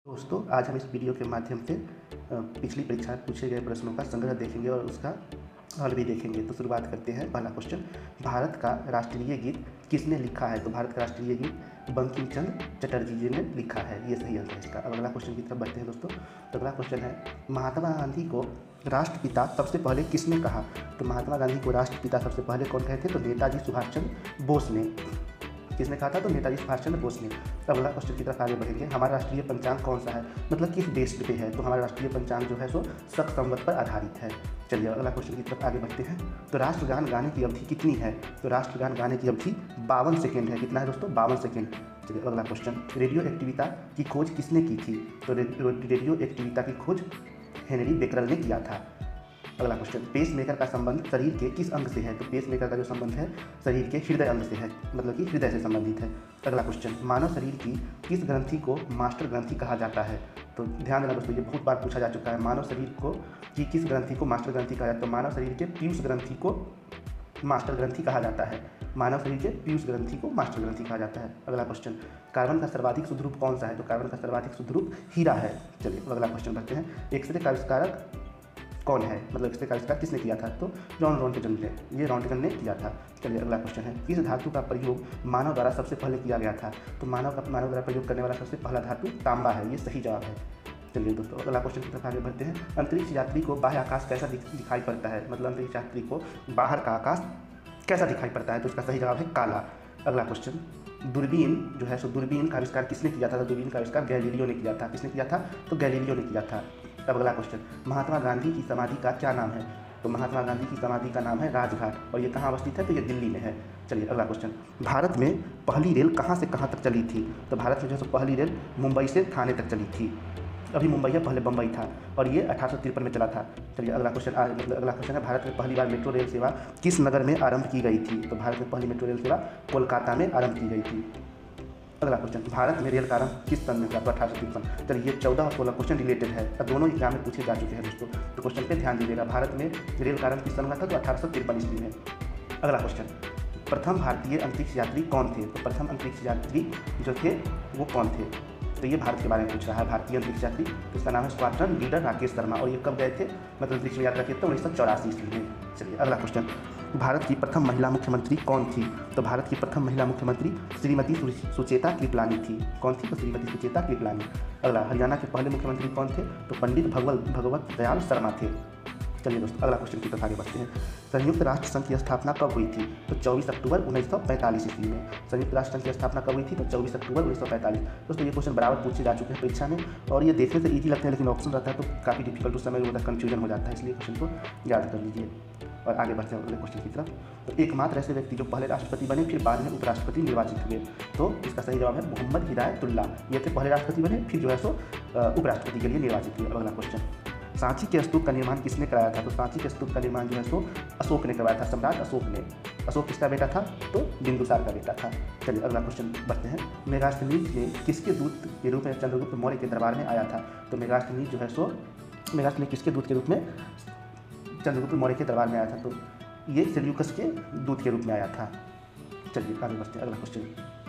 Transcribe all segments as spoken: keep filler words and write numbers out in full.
दोस्तों, आज हम इस वीडियो के माध्यम से अ, पिछली परीक्षा में पूछे गए प्रश्नों का संग्रह देखेंगे और उसका हल भी देखेंगे। तो शुरुआत करते हैं। पहला क्वेश्चन, भारत का राष्ट्रीय गीत किसने लिखा है? तो भारत का राष्ट्रीय गीत बंकिम चंद्र चटर्जी जी ने लिखा है। ये सही आंसर है इसका। अब अगला क्वेश्चन की तरफ बढ़ते हैं दोस्तों। तो अगला क्वेश्चन है, महात्मा गांधी को राष्ट्रपिता सबसे पहले किसने कहा? तो महात्मा गांधी को राष्ट्रपिता सबसे पहले कौन कहे थे? तो नेताजी सुभाष चंद्र बोस ने। किसने कहा था? तो नेताजी सुभाष चंद्र बोस ने। अगला क्वेश्चन की तरफ आगे बढ़ेंगे। हमारा राष्ट्रीय पंचांग कौन सा है, मतलब किस देश पे है? तो हमारा राष्ट्रीय पंचांग जो है सो शक संवत पर आधारित है। चलिए अगला क्वेश्चन की तरफ आगे बढ़ते हैं। तो राष्ट्रगान गाने की अवधि कितनी है? तो राष्ट्रगान गाने की अवधि बावन सेकेंड है। कितना है दोस्तों? बावन सेकेंड। चलिए अगला क्वेश्चन, रेडियो एक्टिविटा की खोज किसने की थी? तो रेडियो एक्टिविटा की खोज हेनरी बेकरल ने किया था। अगला क्वेश्चन, पेस मेकर का संबंध शरीर के किस अंग से है? तो पेस मेकर का जो संबंध है शरीर के हृदय अंग से है, मतलब कि हृदय से संबंधित है। अगला क्वेश्चन, मानव शरीर की किस ग्रंथि को मास्टर ग्रंथि कहा जाता है? तो ध्यान देना दोस्तों, ये बहुत बार पूछा जा चुका है। मानव शरीर को की किस ग्रंथि को मास्टर ग्रंथि कहा जाता है? तो मानव शरीर के पीयूष ग्रंथि को मास्टर ग्रंथि कहा जाता है। मानव शरीर के पीयूष ग्रंथि को मास्टर ग्रंथि कहा जाता है। अगला क्वेश्चन, कार्बन का सर्वाधिक शुद्ध रूप कौन सा है? तो कार्बन का सर्वाधिक शुद्ध रूप हीरा है। चलिए अगला क्वेश्चन बढ़ते हैं। एक्सरे का आविष्कारक कौन है, मतलब एक्सरे का आविष्कार किसने किया था? तो जॉन रॉन्टगन ने ये रॉन्टगन ने किया था। चलिए अगला क्वेश्चन है, किस धातु का प्रयोग मानव द्वारा सबसे पहले किया गया था? तो मानव का मानव द्वारा प्रयोग करने वाला सबसे पहला धातु तांबा है। ये सही जवाब है। चलिए दोस्तों अगला क्वेश्चन की तरफ आगे बढ़ते हैं। अंतरिक्ष यात्री को बाह्य आकाश कैसा दिखाई पड़ता है? मतलब अंतरिक्ष यात्री को बाहर का आकाश कैसा दिखाई पड़ता है? तो इसका सही जवाब है काला। अगला क्वेश्चन, दूरबीन जो है सो दूरबीन का आविष्कार किसने किया था? तो दूरबीन का आविष्कार गैलीलियो ने किया था। किसने किया था? तो गैलीलियो ने किया था। अब अगला क्वेश्चन, महात्मा गांधी की समाधि का क्या नाम है? तो महात्मा गांधी की समाधि का नाम है राजघाट, और ये कहाँ अवस्थित है? तो ये दिल्ली में है। चलिए अगला क्वेश्चन, भारत में पहली रेल कहाँ से कहाँ तक चली थी? तो भारत में जो है सो पहली रेल मुंबई से थाने तक चली थी। अभी मुंबई है, पहले बम्बई था, और ये अठारह सौ तिरपन में चला था। चलिए अगला क्वेश्चन मतलब अगला क्वेश्चन है, भारत में पहली बार मेट्रो रेल सेवा किस नगर में आरंभ की गई थी? तो भारत में पहली मेट्रो रेल सेवा कोलकाता में आरंभ की गई थी। अगला क्वेश्चन, भारत में रेल का आरंभ किस सन में हुआ? तो अठारह सौ तिरपन। चलिए ये चौदह और सोलह क्वेश्चन रिलेटेड है, अब दोनों एग्जाम में पूछे जा चुके हैं दोस्तों। तो क्वेश्चन पे ध्यान दीजिएगा। भारत में रेल का आरंभ किस सन हुआ था? तो अठारह सौ तिरपन ईस्वी में। अगला क्वेश्चन, प्रथम भारतीय अंतरिक्ष यात्री कौन थे? तो प्रथम अंतरिक्ष यात्री जो थे वो कौन थे? तो ये भारत के बारे में पूछ रहा है, भारतीय अंतरिक्ष यात्री। तो इसका नाम है स्क्वाड्रन लीडर राकेश शर्मा, और ये कब गए थे? मतलब अंतरिक्ष में यात्रा किए थे उन्नीस सौ चौरासी ईस्वी में। चलिए अगला क्वेश्चन, भारत की प्रथम महिला मुख्यमंत्री कौन थी? तो भारत की प्रथम महिला मुख्यमंत्री श्रीमती सुचेता कृपलानी थी। कौन थी? तो श्रीमती सुचेता कृपलानी। अगला, हरियाणा के पहले मुख्यमंत्री कौन थे? तो पंडित भगवत भगवत दयाल शर्मा थे। चलिए दोस्तों अगला क्वेश्चन की तरफ आगे बढ़ते हैं। संयुक्त राष्ट्र संघ की स्थापना कब हुई थी? तो चौबीस अक्टूबर उन्नीस सौ पैंतालीस ईस्वी में। संयुक्त राष्ट्र संघ की स्थापना कब हुई थी? तो चौबीस अक्टूबर उन्नीस सौ पैंतालीस। दोस्तों ये क्वेश्चन बराबर पूछे जा चुके हैं परीक्षा में, और ये देखने से ईजी लगते हैं, लेकिन ऑप्शन रहता है तो काफ़ी डिफिकल्ट उस समय होता, कन्फ्यूजन हो जाता है, इसलिए क्वेश्चन को याद कर लीजिए। और आगे बढ़ते हैं अगले क्वेश्चन की तरफ। तो एकमात्र ऐसे व्यक्ति जो पहले राष्ट्रपति बने फिर बाद में उपराष्ट्रपति निर्वाचित हुए, तो इसका सही जवाब है मोहम्मद हिदायतुल्लाह। ये थे पहले राष्ट्रपति बने, फिर जो है सो उपराष्ट्रपति के लिए निर्वाचित हुए। अगला क्वेश्चन, सांची के स्तूप का निर्माण किसने कराया था? तो सांची के स्तूप का निर्माण जो है सो अशोक ने करवाया था, सम्राट अशोक ने। अशोक किसका बेटा था? तो बिंदुसार का बेटा था। चलिए अगला क्वेश्चन बढ़ते हैं। मेगास्थनीज ने किसके दूत के रूप में चंद्रगुप्त मौर्य के दरबार में आया था? तो मेगास्थनीज जो है सो मेगास्थनीज किसके दूत के रूप में चंद्रगुप्त मौर्य के दरबार में आया था? तो ये सेल्यूकस के दूत के रूप में आया था। चलिए आगे बढ़ते हैं। अगला क्वेश्चन,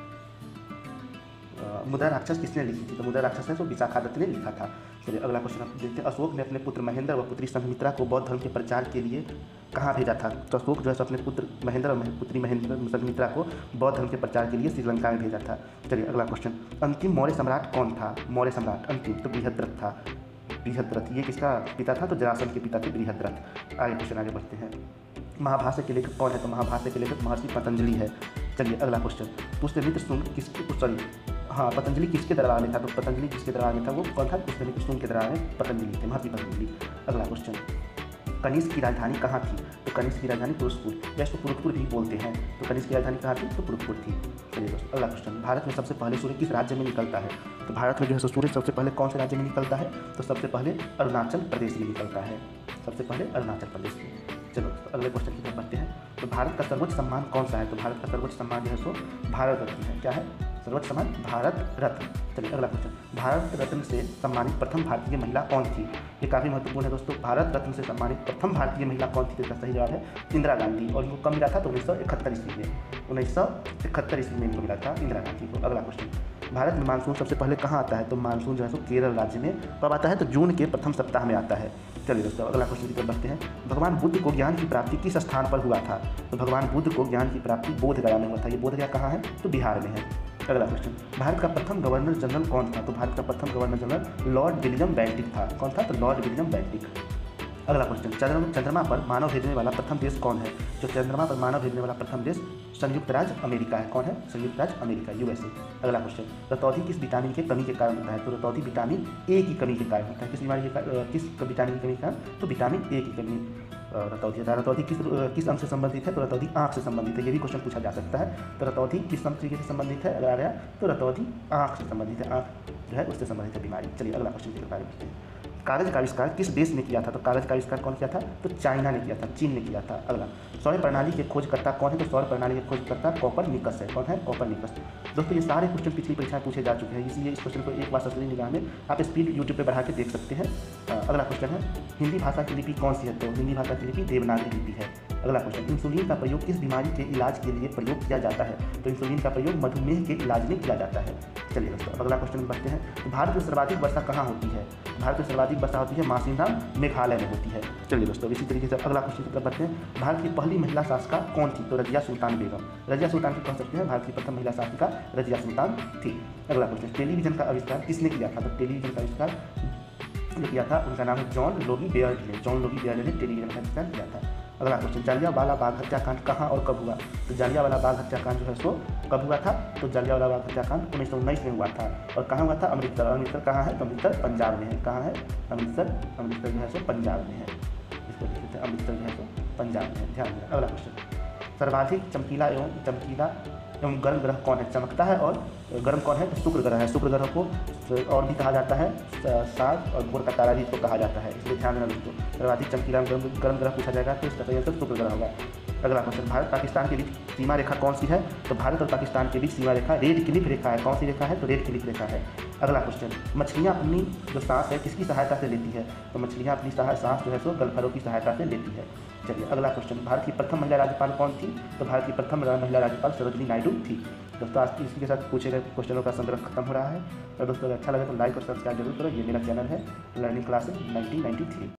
मुद्रा राक्षस किसने लिखी थी? तो मुद्रा राक्षस है तो विशाखादत्त ने लिखा था। चलिए अगला क्वेश्चन आप देखते हैं। अशोक ने अपने पुत्र महेंद्र व पुत्री संघमित्रा को बौद्ध धर्म के प्रचार के लिए कहाँ भेजा था? तो अशोक जो है अपने पुत्र महेंद्र और पुत्री महेंद्र संघमित्रा को बौद्ध धर्म के प्रचार के लिए श्रीलंका में भेजा था। चलिए अगला क्वेश्चन, अंतिम मौर्य सम्राट कौन था? मौर्य सम्राट अंतिम तो बृहद्रथ था। बृहद्रथ ये किसका पिता था? तो जरासंध के पिता थे बृहद्रथ। आगे क्वेश्चन आगे बढ़ते हैं। महाभाष्य के लेखक कौन है? तो महाभाष्य के लेखक महर्षि पतंजलि है। चलिए अगला क्वेश्चन, पुष्यमित्र शुंग किसके सॉरी हाँ पतंजलि किसके दरबार में था? तो पतंजलि किसके दरबार में था? वो कौन था? पुष्यमित्र शुंग के दरबार में पतंजलि थे, महर्षि पतंजलि। अगला क्वेश्चन, कनिष्क की राजधानी कहाँ थी? तो कनिष्क की राजधानी पुरुषपुर, या इसको पुरुषपुर भी बोलते हैं। तो कनिष्क की राजधानी कहाँ थी? तो पुरुषपुर थी। चलिए दोस्तों अगला क्वेश्चन, भारत में सबसे पहले सूर्य किस राज्य में निकलता है? तो भारत में जो है सूर्य सबसे पहले कौन से राज्य में निकलता है? तो सबसे पहले अरुणाचल प्रदेश में निकलता है। सबसे पहले अरुणाचल प्रदेश में। चलो तो अगले क्वेश्चन की तरफ बढ़ते हैं। तो भारत का सर्वोच्च सम्मान कौन सा है? तो भारत का सर्वोच्च सम्मान जो है सो भारत रत्न है। क्या है? सर्वोच्च सम्मान भारत रत्न। चलिए अगला क्वेश्चन, भारत रत्न से सम्मानित प्रथम भारतीय महिला कौन थी? ये काफ़ी महत्वपूर्ण है दोस्तों। भारत रत्न से सम्मानित प्रथम भारतीय महिला कौन थी? तो इसका सही जवाब है इंदिरा गांधी, और इनको कब मिला था? तो उन्नीस सौ इकहत्तर ईस्वी में। उन्नीस सौ इकहत्तर ईस्वी में इनको मिला था इंदिरा गांधी को। अगला क्वेश्चन, भारत में मानसून सबसे पहले कहाँ आता है? तो मानसून जो है सो केरल राज्य में कब आता है? तो जून के प्रथम सप्ताह में आता है। चलिए दोस्तों अगला क्वेश्चन की तरफ बढ़ते हैं। भगवान बुद्ध को ज्ञान की प्राप्ति किस स्थान पर हुआ था? तो भगवान बुद्ध को ज्ञान की प्राप्ति बोधगया में हुआ था। ये बोधगया कहाँ है? तो बिहार में है। अगला क्वेश्चन, भारत का प्रथम गवर्नर जनरल कौन था? तो भारत का प्रथम governor general lord William Bentinck था। कौन था? तो लॉर्ड विलियम बेंटिक। अगला क्वेश्चन, चंद्रमा चंद्रमा पर मानव भेजने वाला प्रथम देश कौन है? जो चंद्रमा पर मानव भेजने वाला प्रथम देश संयुक्त राज्य अमेरिका है। कौन है? संयुक्त राज्य अमेरिका, यूएसए। अगला क्वेश्चन, रतौंधी किस विटामिन के कमी के कारण होता है? तो रतौंधी विटामिन ए की कमी के कारण होता है। किस बीमारी के कारण, किस विटामिन की कमी के कारण? तो विटामिन ए की कमी रतौंधी होता है। रतौंधी किस किस अंग से संबंधित है? तो रतौंधी आँख से संबंधित है। ये भी क्वेश्चन पूछा जा सकता है। तो रतौंधी किस अंग से संबंधित है? अगर आ गया तो रतौंधी आँख से संबंधित है। आँख जो है उससे संबंधित है बीमारी। चलिए अगला क्वेश्चन के बारे में बढ़ते हैं। कागज का आविष्कार किस देश ने किया था? तो कागज का आविष्कार कौन किया था? तो चाइना ने किया था, चीन ने किया था। अगला, सौर प्रणाली के खोजकर्ता कौन है? तो सौर प्रणाली के खोजकर्ता कोपरनिकस है। कौन है? कोपरनिकस। दोस्तों ये सारे क्वेश्चन पिछली परीक्षाएं पूछे जा चुके हैं, इसलिए इस क्वेश्चन को एक बार ससरी निगाह में आप स्पीड यूट्यूब पर बढ़ा के देख सकते हैं। अगला क्वेश्चन है, हिंदी भाषा की लिपि कौन सी है? तो हिंदी भाषा की लिपि देवनागरी लिपि है। अगला क्वेश्चन, इंसुलिन का प्रयोग किस बीमारी के इलाज के लिए प्रयोग किया जाता है? तो इंसुलिन का प्रयोग मधुमेह के इलाज में किया जाता है। चलिए दोस्तों अगला क्वेश्चन बढ़ते हैं। तो भारत में सर्वाधिक वर्षा कहाँ होती है? भारत में सर्वाधिक वर्षा होती है मासिनराम मेघालय में होती है। चलिए दोस्तों इसी तरीके से अगला क्वेश्चन की तरफ बढ़ते हैं। भारत की पहली महिला शासिका कौन थी? तो रजिया सुल्तान बेगम। रजिया सुल्तान की कह सकते हैं भारत की प्रथम महिला शासिका रजिया सुल्तान थी। अगला क्वेश्चन, टेलीविजन का आविष्कार किसने किया था? तो टेलीविजन का आविष्कार जो किया था उनका नाम है जॉन लोगी बेयर्ड ने। जॉन लोगी बेयर्ड ने टेलीविजन का आविष्कार किया था। अगला क्वेश्चन, जालियांवाला बाग हत्याकांड कहाँ और कब हुआ? तो जालियांवाला बाग हत्याकांड जो है सो कब हुआ था? तो जालियांवाला बाग हत्याकांड उन्नीस सौ उन्नीस में हुआ था। और कहाँ हुआ था? अमृतसर। अमृतसर कहाँ है? तो अमृतसर पंजाब में है। कहाँ है? अमृतसर अमृतसर जो है सो पंजाब में है। इसको देख लेते हैं, अमृतसर जो है सो पंजाब में है, ध्यान दें। अगला क्वेश्चन, सर्वाधिक चमकीला एवं चमकीला एवं गर्म ग्रह कौन है? चमकता है और गर्म कौन है? तो शुक्र ग्रह है। शुक्र ग्रह को और भी कहा जाता है सात और भोर का तारा भी इसको कहा जाता है, इसलिए ध्यान देना दोस्तों। सर्वाधिक चमकीला गर्म गर्म ग्रह पूछा जाएगा तो इसका सही आंसर शुक्र ग्रह होगा। अगला क्वेश्चन, भारत पाकिस्तान के बीच सीमा रेखा कौन सी है? तो भारत और पाकिस्तान के बीच सीमा रेखा रेड क्लिफ रेखा है। कौन सी रेखा है? तो रेड क्लिफ रेखा है। अगला क्वेश्चन, मछलियाँ अपनी जो सांस है किसकी सहायता से लेती है? तो मछलियाँ अपनी सांस जो है सो गलफरों की सहायता से लेती है। चलिए अगला क्वेश्चन, भारत की प्रथम महिला राज्यपाल कौन थी? तो भारत की प्रथम महिला राज्यपाल सरोजिनी नायडू थी। दोस्तों आज इसी के साथ पूछे गए क्वेश्चनों का संग्रह खत्म हो रहा है। और दोस्तों अगर अच्छा लगे तो लाइक और सब्सक्राइब जरूर करो। ये मेरा चैनल है learning classes nineteen ninety three.